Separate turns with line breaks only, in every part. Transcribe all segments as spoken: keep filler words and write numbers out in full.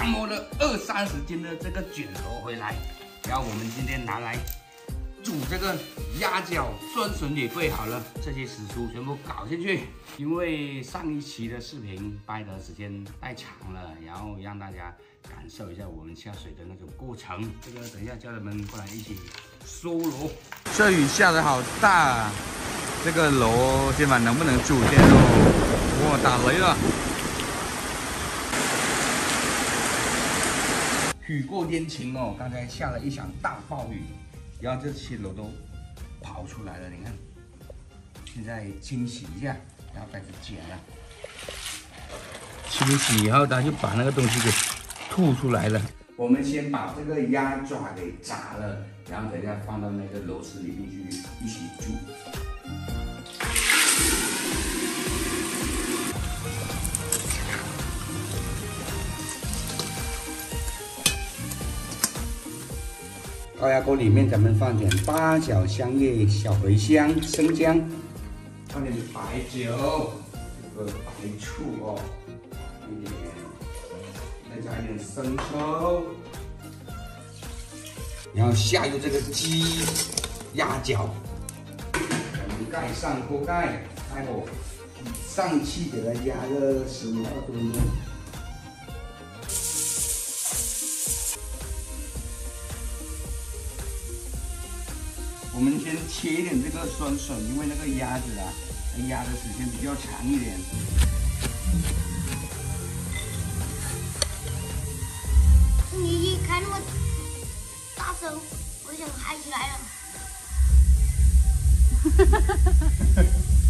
刚摸了二三十斤的这个卷轴回来，然后我们今天拿来煮这个鸭脚，酸笋也备好了，这些食蔬全部搞进去。因为上一期的视频拍的时间太长了，然后让大家感受一下我们下水的那种过程。这个等一下叫他们过来一起收螺。这雨下得好大啊！这个螺今晚能不能煮先哦？哇，打雷了！雨过天晴哦，刚才下了一场大暴雨，然后这些螺都跑出来了，你看。现在清洗一下，然后开始剪了。清洗以后，它就把那个东西给吐出来了。我们先把这个鸭爪给炸了，然后等一下放到那个螺丝里面去一起煮。高压锅里面，咱们放点八角、香叶、小茴香、生姜，放点白酒，这个白醋哦，一点，再加一点生抽，然后下入这个鸡鸭脚，我们盖上锅盖，开火，上气给它压个十五到二十分钟。我们先切一点这个酸笋，因为那个鸭子啊，它压的时间比较长一点。
你一开那么大声，我想嗨起来了。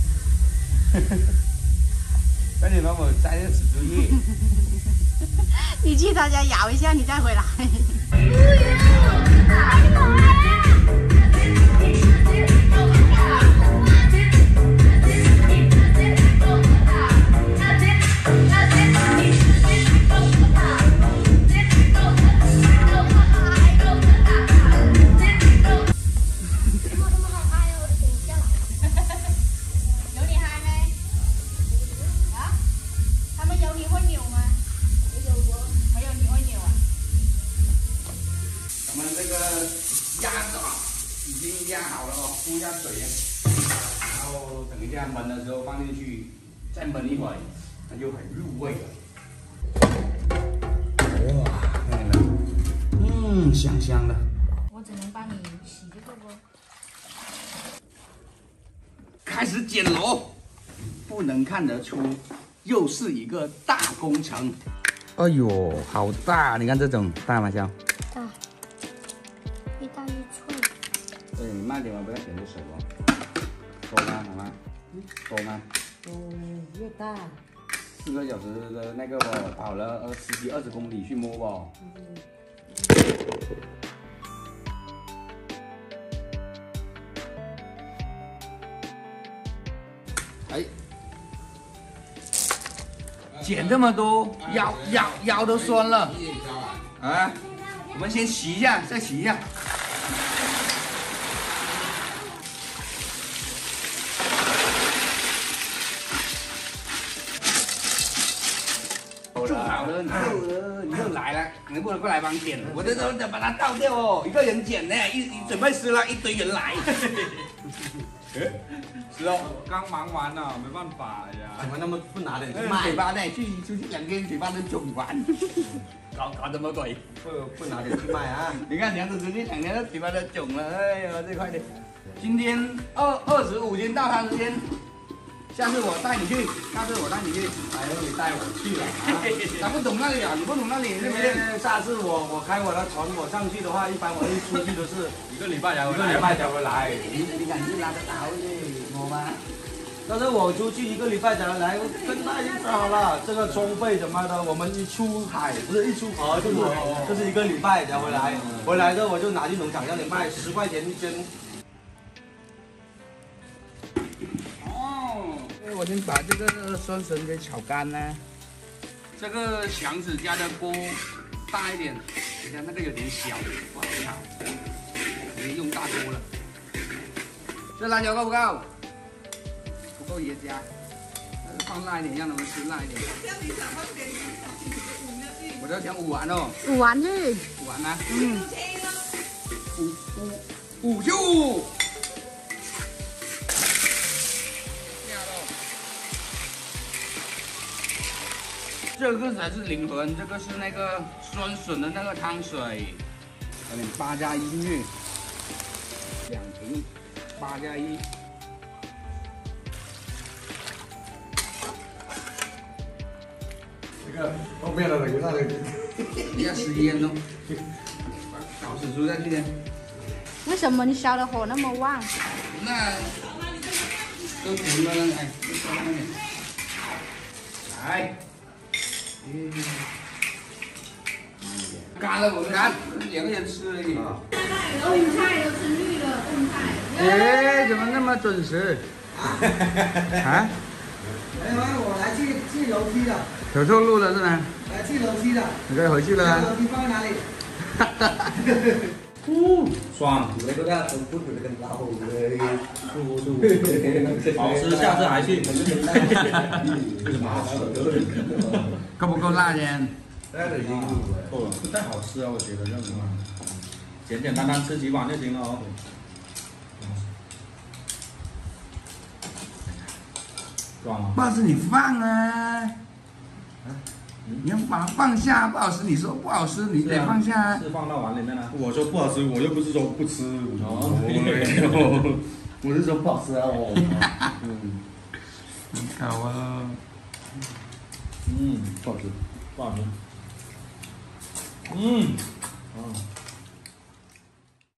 快点帮我摘这紫竹叶。
你去他家咬一下，你再回来。
压好了哦，冲一下水，然后等一下焖的时候放进去，再焖一会儿，它就很入味了。哇，看见没？嗯，香香的。
我只能帮你洗这个不？
开始剪螺，不能看得出，又是一个大工程。哎呦，好大！你看这种大吗？小？
大，一大一寸。
对，你慢点吧，不要剪着手哦。多吗？好吗？多吗？
嗯，越大。
四个小时的那个哦，跑了呃十几二十公里去摸吧。哎，剪这么多，腰腰腰都酸了。啊，我们先洗一下，再洗一下。煮好了，你又你又来了，能不能过来帮剪？我这都得把它倒掉哦，一个人剪呢，一一准备湿了，一堆人来。是哦，
刚忙完了，没办法呀。
怎么那么不拿点去卖？嘴巴呢？去出去两天，嘴巴都肿完。搞搞什么鬼？
不不拿点去卖啊！
你看梁子出去两天，嘴巴都肿了。哎呀，这快点！今天二二十五斤到三十斤。下次我带你去，下次我带你去，
还有你带我去了啊！
他不懂那里啊，你不懂那里，对不对？
下次我我开我的船，我上去的话，一般我一出去都是一个礼拜才回来，一个礼拜才回来。
你你敢去拿得到的，我吗？
但是我出去一个礼拜才来，跟他已经说好了，这个装备什么的，我们一出海不是一出河就是就是一个礼拜才回来，回来的我就拿去农场让你卖十块钱一斤。
我先把这个酸笋给炒干呢。这个祥子家的锅大一点，你看那个有点小，不好炒，可以用大锅了。这辣椒够不够？不够也加，放辣一点，让他们吃辣一点。我我要讲五丸哦。
五丸去。
五丸吗？
嗯。
五五五秀。这个才是灵魂，这个是那个酸笋的那个汤水，有点八加一进去，两瓶，八加一。
这个后面的留下来，
你要食烟哦，搞死猪在这边。
为什么你烧的火那么旺？
那都煮了，哎，稍慢点，来。嗯，干了我干，两个人吃而已。
炖菜都是绿的炖菜。
哎，怎么那么准时？啊？
哎妈，我来去去楼梯的。
走错路了是吗？
来去楼梯的。
你可以回去了啊。
楼梯放在哪里？
哈哈哈。
嗯，爽。那个那都不是跟老虎的，舒服舒服。好吃，下次还去。
够不够辣呢？
那已经够了，不太好吃啊，我觉得这样子嘛，简简单单吃几碗就行了哦。爽吗？
不好吃你放啊。你要把它放下，不好吃你说不好吃，你得放下。
是放到碗里面了。
我说不好吃，我又不是说不吃。
哦，我是说不好吃啊，我。
嗯，很好啊。
嗯，不好吃，不好吃。嗯，哦。